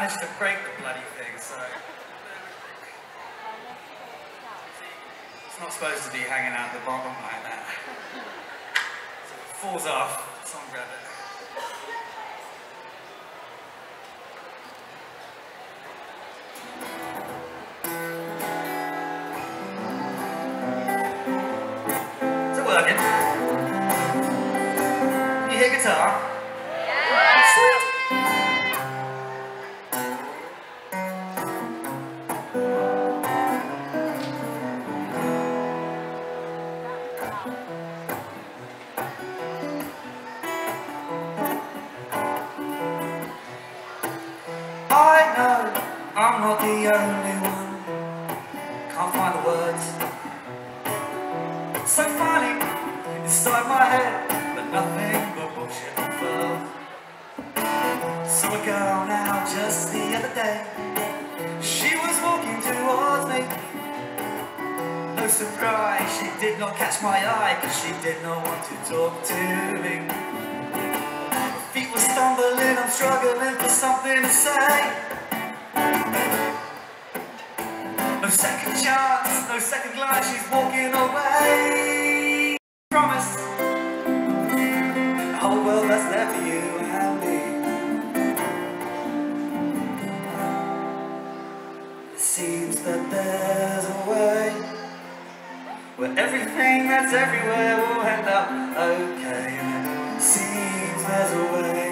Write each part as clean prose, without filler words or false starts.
managed to break the bloody thing, so... It's not supposed to be hanging out the bottom like that. So if it falls off, someone grab it. Is it working? Can you hear guitar? Yeah! Sweet! I know I'm not the only one. Can't find the words. So funny inside my head, but nothing but bullshit and fluff. Saw a girl now just the other day. She was walking towards me. No surprise, she did not catch my eye, cause she did not want to talk to me. Feet were stumbling, I'm struggling for something to say. No second chance, no second glance, she's walking away. Promise the whole world that's there for you and me. It seems that there's a way where everything that's everywhere will end up okay. It seems there's a way.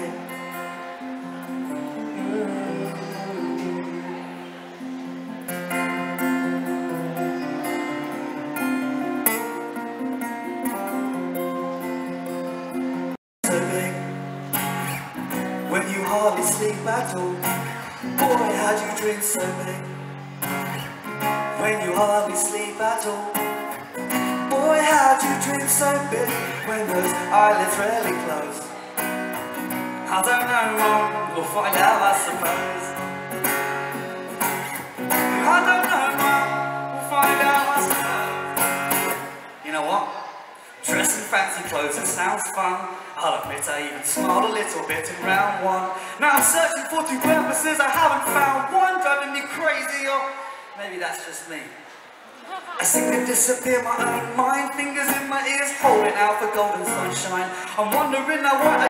So big when you hardly sleep at all. Boy, how'd you dream so big when you hardly sleep at all. Boy, how'd you dream so big when those eyelids rarely close. I don't know, Mom, we'll find out, I suppose. I don't know, Mom, we'll find out, I suppose. You know what? Dressing fancy clothes, it sounds fun. I'll admit I even smiled a little bit in round one. Now I'm searching for two purposes, I haven't found one. Driving me crazy, or maybe that's just me. I seem to disappear my own mind, fingers in my ears, holding out for golden sunshine. I'm wondering now what